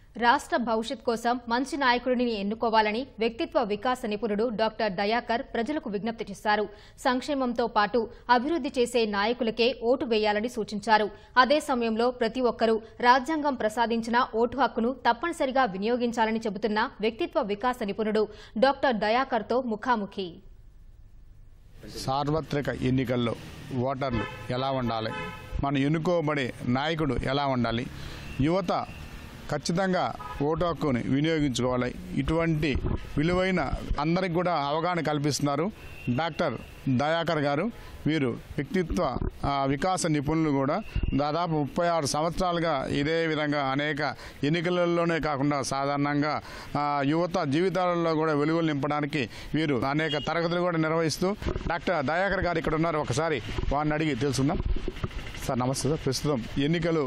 రాష్ట్ర భవిష్యత్ కోసం మంచి నాయకుడిని ఎన్నుకోవాలని వ్యక్తిత్వ వికాస నిపుణుడు డాక్టర్ దయాకర్ ప్రజలకు విజ్ఞప్తి చేశారు. సంక్షేమంతో పాటు అభివృద్ధి చేసే నాయకులకే ఓటు వేయాలని సూచించారు. అదే సమయంలో ప్రతి ఒక్కరూ రాజ్యాంగం ప్రసాదించిన ఓటు హక్కును తప్పనిసరిగా వినియోగించాలని చెబుతున్న వ్యక్తిత్వ వికాస నిపుణుడు డాక్టర్ దయాకర్తో ముఖాముఖి. సార్వత్రిక ఎన్నికల్లో ఓటర్లు ఎలా ఉండాలి, మనం ఎన్నుకోబడే నాయకుడు ఎలా ఉండాలి, యువత ఖచ్చితంగా ఓటు హక్కుని వినియోగించుకోవాలి. ఇటువంటి విలువైన అందరికి కూడా అవగాహన కల్పిస్తున్నారు డాక్టర్ దయాకర్ గారు. వీరు వ్యక్తిత్వ వికాస నిపుణులు కూడా. దాదాపు 36 సంవత్సరాలుగా ఇదే విధంగా అనేక ఎన్నికలలోనే కాకుండా సాధారణంగా యువత జీవితాలలో కూడా వెలుగులు నింపడానికి వీరు అనేక తరగతులు కూడా నిర్వహిస్తూ డాక్టర్ దయాకర్ గారు ఇక్కడ ఉన్నారు. ఒకసారి వారిని అడిగి తెలుసుకుందాం. సార్ నమస్తే సార్. ప్రస్తుతం ఎన్నికలు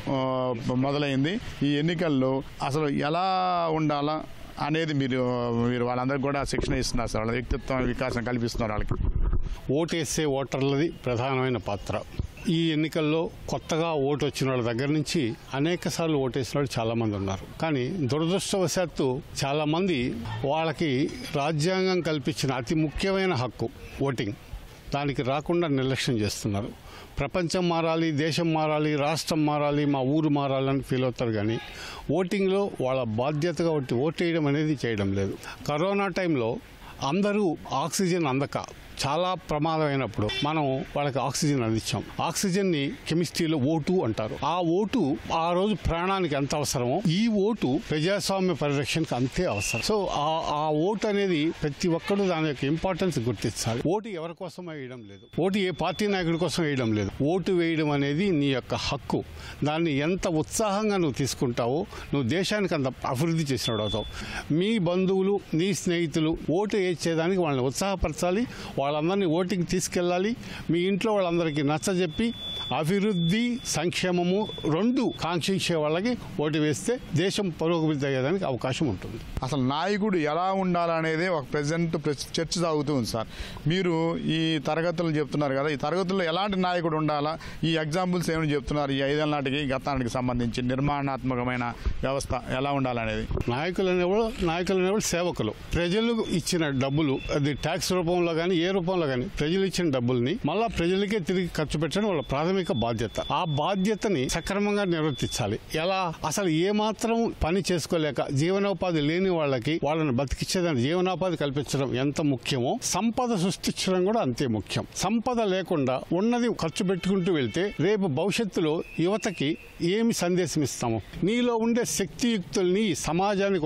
మొదలైంది. ఈ ఎన్నికల్లో అసలు ఎలా ఉండాలా అనేది మీరు వాళ్ళందరికీ కూడా శిక్షణ ఇస్తున్నారు సార్. వాళ్ళ వ్యక్తిత్వ వికాసం కల్పిస్తున్నారు వాళ్ళకి. ఓటేసే ఓటర్లది ప్రధానమైన పాత్ర. ఈ ఎన్నికల్లో కొత్తగా ఓటు వచ్చిన వాళ్ళ దగ్గర నుంచి అనేక సార్లు ఓటేసిన వాళ్ళు చాలామంది ఉన్నారు. కానీ దురదృష్టవశాత్తు చాలామంది వాళ్ళకి రాజ్యాంగం కల్పించిన అతి ముఖ్యమైన హక్కు ఓటింగ్ దానికి రాకుండా నిర్లక్ష్యం చేస్తున్నారు. ప్రపంచం మారాలి, దేశం మారాలి, రాష్ట్రం మారాలి, మా ఊరు మారాలని ఫీల్ అవుతారు. కానీ ఓటింగ్లో వాళ్ళ బాధ్యతగా ఓటేయడం అనేది చేయడం లేదు. కరోనా టైంలో అందరూ ఆక్సిజన్ అందక చాలా ప్రమాదమైనప్పుడు మనం వాళ్ళకి ఆక్సిజన్ అందించాం. ఆక్సిజన్ని కెమిస్ట్రీలో ఓటు అంటారు. ఆ ఓటు ఆ రోజు ప్రాణానికి ఎంత అవసరమో ఈ ఓటు ప్రజాస్వామ్య పరిరక్షణకు అంతే అవసరం. సో ఆ ఓటు అనేది ప్రతి ఒక్కరు దాని యొక్క ఇంపార్టెన్స్ గుర్తించాలి. ఓటు ఎవరి కోసం వేయడం లేదు, ఓటు ఏ పార్టీ నాయకుడి కోసం వేయడం లేదు. ఓటు వేయడం అనేది నీ యొక్క హక్కు. దాన్ని ఎంత ఉత్సాహంగా నువ్వు తీసుకుంటావో నువ్వు దేశానికి అంత అభివృద్ధి చేసినట్టు అవుతావు. మీ బంధువులు, నీ స్నేహితులు ఓటు వేసేదానికి వాళ్ళని ఉత్సాహపరచాలి. వాళ్ళందరినీ ఓటింగ్ తీసుకెళ్ళాలి. మీ ఇంట్లో వాళ్ళందరికీ నచ్చజెప్పి అభివృద్ధి, సంక్షేమము రెండు కాంక్షించే వాళ్ళకి ఓటు వేస్తే దేశం పురోగతి అయ్యేదానికి అవకాశం ఉంటుంది. అసలు నాయకుడు ఎలా ఉండాలనేది ఒక ప్రెజెంట్ చర్చ సాగుతుంది సార్. మీరు ఈ తరగతులు చెప్తున్నారు కదా, ఈ తరగతుల్లో ఎలాంటి నాయకుడు ఉండాలా, ఈ ఎగ్జాంపుల్స్ ఏమైనా చెప్తున్నారు ఈ 5 ఏళ్ల నాటికి గతానికి సంబంధించి నిర్మాణాత్మకమైన వ్యవస్థ ఎలా ఉండాలనేది. నాయకులు అనేవాళ్ళు సేవకులు. ప్రజలు ఇచ్చిన డబ్బులు అది ట్యాక్స్ రూపంలో కానీ ఏ రూపంలో కానీ ప్రజలు ఇచ్చిన డబ్బుల్ని మళ్ళా ప్రజలకే తిరిగి ఖర్చు పెట్టడం వాళ్ళ ప్రాథమిక బాధ్యత. ఆ బాధ్యతని సక్రమంగా నిర్వర్తించాలి. ఎలా అసలు ఏమాత్రం పని చేసుకోలేక జీవనోపాధి లేని వాళ్ళకి వాళ్ళని బతికించేదాన్ని జీవనోపాధి కల్పించడం ఎంత ముఖ్యమో సంపద సృష్టించడం కూడా అంతే ముఖ్యం. సంపద లేకుండా ఉన్నది ఖర్చు పెట్టుకుంటూ వెళ్తే రేపు భవిష్యత్తులో యువతకి ఏమి సందేశం ఇస్తాము? నీలో ఉండే శక్తియుక్తుల్ని సమాజానికి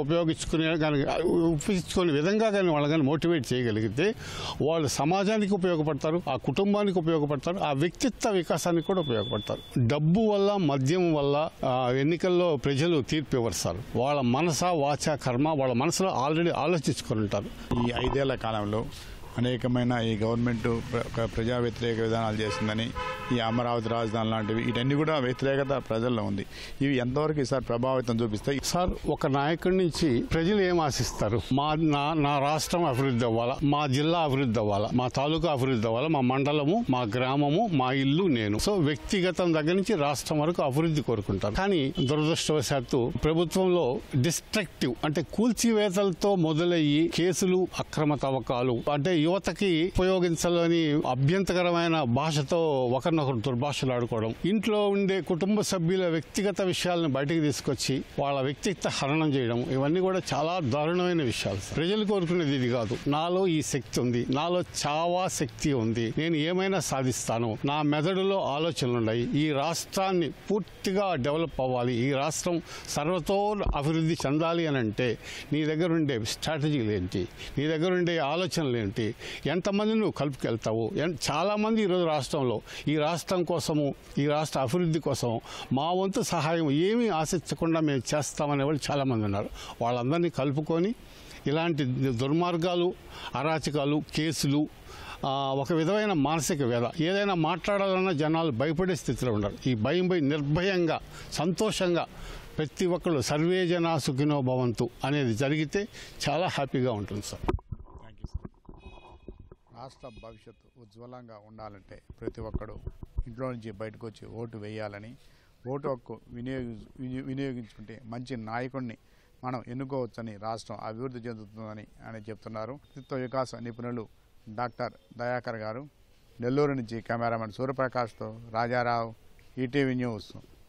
ఉపయోగించుకునే విధంగా కానీ వాళ్ళని మోటివేట్ చేయగలిగితే వాళ్ళు సమాజానికి ఉపయోగపడతారు, ఆ కుటుంబానికి ఉపయోగపడతారు, ఆ వ్యక్తిత్వ వికాసానికి కూడా ఉపయోగపడతారు. డబ్బు వల్ల, మద్యం వల్ల ఎన్నికల్లో ప్రజలు తీర్పు ఇవ్వరు. వాళ్ళ మనస, వాచ, కర్మ వాళ్ళ మనసులో ఆల్రెడీ ఆలోచించుకొని ఉంటారు. ఈ 5 ఏళ్ల కాలంలో అనేకమైన ఈ గవర్నమెంట్ ప్రజా వ్యతిరేక విధానాలు చేసిందని, ఈ అమరావతి రాజధాని లాంటివి వీటన్ని కూడా వ్యతిరేకత ప్రజల్లో ఉంది. ఇవి ఎంతవరకు సార్ ప్రభావితం చూపిస్తాయి? సార్, ఒక నాయకుడి నుంచి ప్రజలు ఏం ఆశిస్తారు? నా రాష్ట్రం అభివృద్ధి అవ్వాలా, మా జిల్లా అభివృద్ధి అవ్వాలా, మా తాలూకా అభివృద్ధి అవ్వాలా, మా మండలము, మా గ్రామము, మా ఇల్లు, నేను. సో వ్యక్తిగతం దగ్గర నుంచి రాష్ట్రం వరకు అభివృద్ధి కోరుకుంటారు. కానీ దురదృష్టవశాత్తు ప్రభుత్వంలో డిస్ట్రక్టివ్ అంటే కూల్చివేతలతో మొదలయ్యి కేసులు, అక్రమ తవ్వకాలు అంటే యువతకి ఉపయోగించాలని అభ్యంతరకరమైన భాషతో ఒకరినొకరు దుర్భాషలు ఆడుకోవడం, ఇంట్లో ఉండే కుటుంబ సభ్యుల వ్యక్తిగత విషయాలను బయటకు తీసుకొచ్చి వాళ్ళ వ్యక్తిత్వ హరణం చేయడం, ఇవన్నీ కూడా చాలా దారుణమైన విషయాలు. ప్రజలు కోరుకునేది ఇది కాదు. నాలో ఈ శక్తి ఉంది, నాలో చావా శక్తి ఉంది, నేను ఏమైనా సాధిస్తాను, నా మెదడులో ఆలోచనలు ఉన్నాయి, ఈ రాష్ట్రాన్ని పూర్తిగా డెవలప్ అవ్వాలి, ఈ రాష్ట్రం సర్వతో అభివృద్ధి చెందాలి అని అంటే నీ దగ్గర ఉండే స్ట్రాటజీలు ఏంటి, నీ దగ్గర ఉండే ఆలోచనలు ఏంటి, ఎంతమంది నువ్వు కలుపుకెళ్తావు? చాలామంది ఈరోజు రాష్ట్రంలో ఈ రాష్ట్రం కోసము, ఈ రాష్ట్ర అభివృద్ధి కోసం మా వంతు సహాయం ఏమీ ఆశించకుండా మేము చేస్తామనే వాళ్ళు చాలామంది ఉన్నారు. వాళ్ళందరినీ కలుపుకొని ఇలాంటి దుర్మార్గాలు, అరాచకాలు, కేసులు, ఒక విధమైన మానసిక వ్యధ, ఏదైనా మాట్లాడాలన్నా జనాలు భయపడే స్థితిలో ఉన్నారు. ఈ భయం నిర్భయంగా, సంతోషంగా ప్రతి ఒక్కళ్ళు సర్వే జనా సుఖినో భవంతు అనేది జరిగితే చాలా హ్యాపీగా ఉంటుంది సార్. రాష్ట్ర భవిష్యత్తు ఉజ్వలంగా ఉండాలంటే ప్రతి ఒక్కడు ఇంట్లో నుంచి బయటకు వచ్చి ఓటు వేయాలని ఓటు హక్కు వినియోగించుకుంటే మంచి నాయకుడిని మనం ఎన్నుకోవచ్చని రాష్ట్రం అభివృద్ధి చెందుతుందని ఆయన చెప్తున్నారు. వ్యక్తిత్వ వికాస నిపుణులు డాక్టర్ దయాకర్ గారు. నెల్లూరు నుంచి కెమెరామెన్ సూర్యప్రకాష్తో రాజారావు, ఈటీవీ న్యూస్.